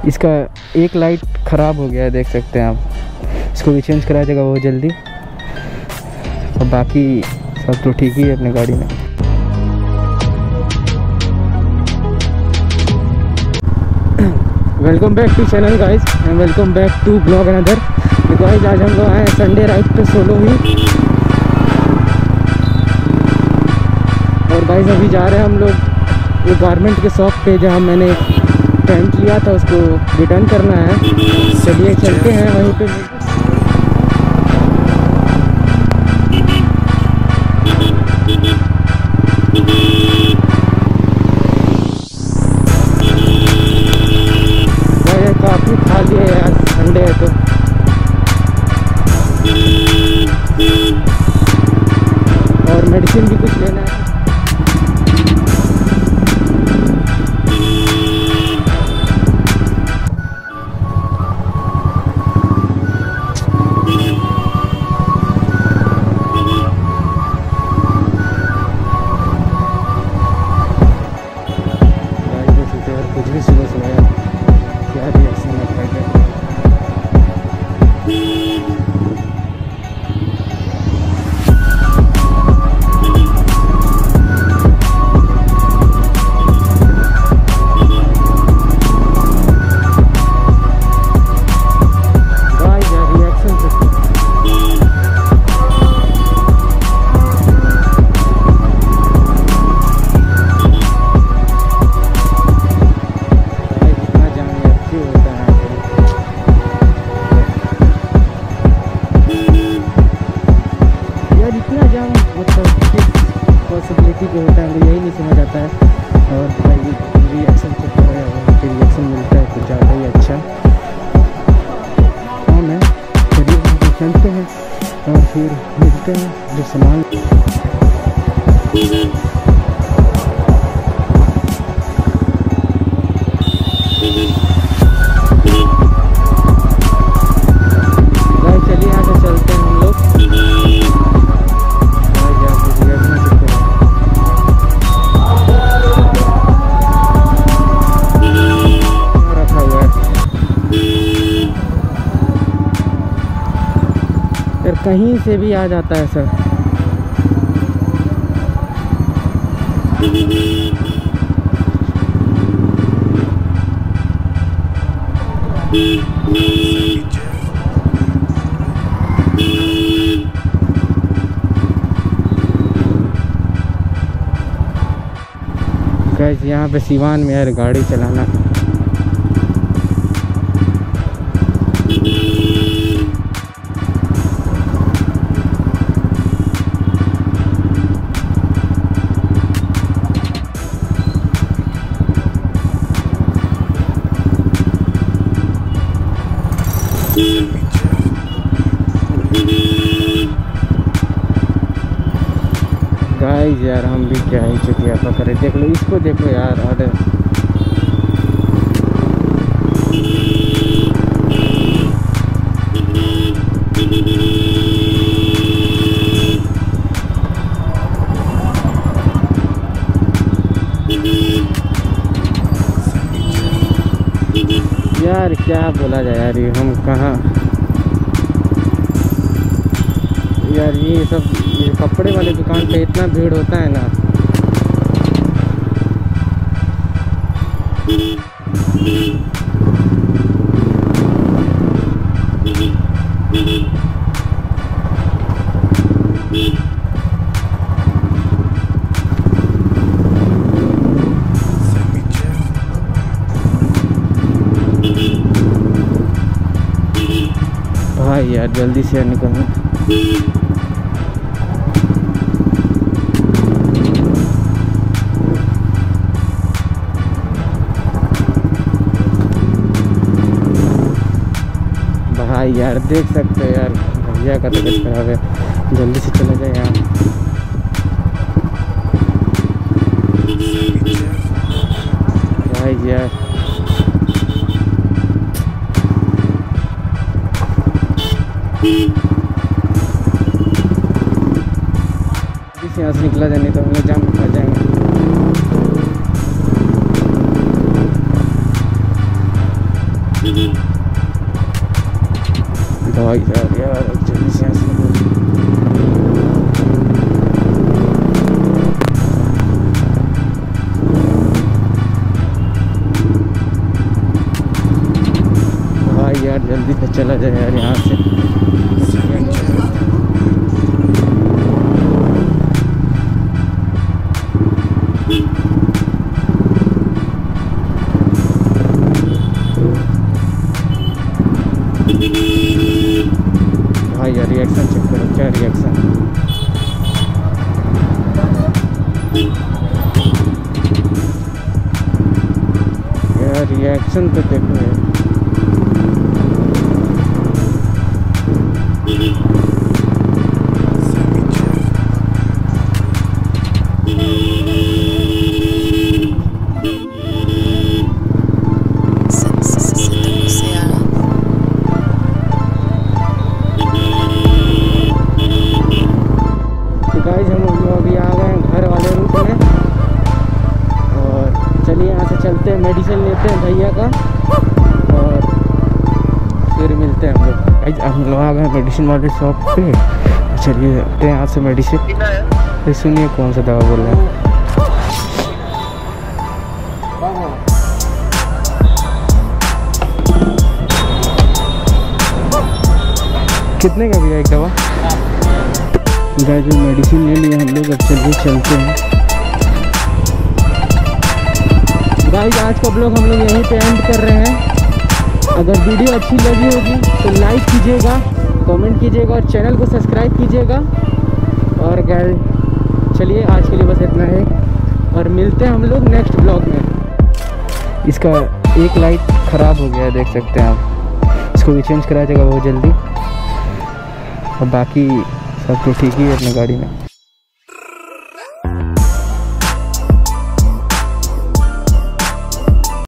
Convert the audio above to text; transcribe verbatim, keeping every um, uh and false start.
इसका एक लाइट ख़राब हो गया है, देख सकते हैं आप। इसको भी चेंज कराया जाएगा बहुत जल्दी। और बाकी सब तो ठीक ही है अपने गाड़ी में। Welcome back to channel guys and welcome back to vlog another. तो गाइस आज हम लोग आए संडे राइड पे सोलो ही। और गाइस अभी जा रहे हैं हम लोग वो गारमेंट के शॉप पे जहाँ मैंने पैंट लिया था, उसको रिटर्न करना है। चलिए चलते हैं वहीं पे। काफ़ी खाली है यार, संडे है तो। और मेडिसिन भी कुछ लेना है। कुछ भी सुबह सुबह यार क्या रिएक्शन आता है। गाइस यार रिएक्शन से इतना जाम मतलब किस पॉसिबिलिटी पे होता है, मुझे यही नहीं समझ आता है। और भाई रिएक्शन चलता है, फिर रिएक्शन मिलता है कुछ ज़्यादा ही अच्छा। हाँ मैं चलिए वहाँ पर चलते हैं और फिर मिलते हैं जो सामान। चलिए यहाँ से चलते हैं हम लोग। यार कहीं से भी आ जाता है सर। गाइस यहाँ पे सिवान में यार गाड़ी चलाना गाइस यार हम भी क्या ही चुतिया पकड़े। देख लो इसको, देखो यार ऑर्डर। यार क्या बोला जाए यार, ये हम कहाँ यार। ये सब ये कपड़े वाले दुकान पे इतना भीड़ होता है ना। भाई यार जल्दी से निकलना। भाई यार देख सकते हो यार, भैया का तबीयत खराब है, जल्दी से चला जाए यहाँ। भाई यार यहाँ से निकला जाए, नहीं तो हम लोग जाम में फंस जाएंगे। दवाई यार यार जल्दी से यहाँ से भाई यार जल्दी से चला जाए यार यहाँ से। भाई यार रिएक्शन चेक करो, क्या रिएक्शन। यार रिएक्शन तो देखो यार। गाइस हम लोग अभी आ गए हैं घर वाले रूट में, और चलिए यहाँ से चलते हैं, मेडिसिन लेते हैं भैया का और फिर मिलते हैं हम लोग। गाइस हम लोग आ गए मेडिसिन वाले शॉप पे, चलिए लेते हैं यहाँ से मेडिसिन। फिर सुनिए कौन सा दवा बोल रहे हैं। कितने का भैया एक दवा? गाइस जो मेडिसिन ले लिया हम लोग, अब चलिए चलते हैं। गाइस आज का ब्लॉग हम लोग यहीं पे एंड कर रहे हैं। अगर वीडियो अच्छी लगी होगी तो लाइक कीजिएगा, कमेंट कीजिएगा और चैनल को सब्सक्राइब कीजिएगा। और गाइस चलिए आज के लिए बस इतना है, और मिलते हैं हम लोग नेक्स्ट ब्लॉग में। इसका एक लाइट ख़राब हो गया है, देख सकते हैं आप। इसको भी चेंज कराया जाएगा बहुत जल्दी, और बाकी सब तो ठीक ही है अपनी गाड़ी में।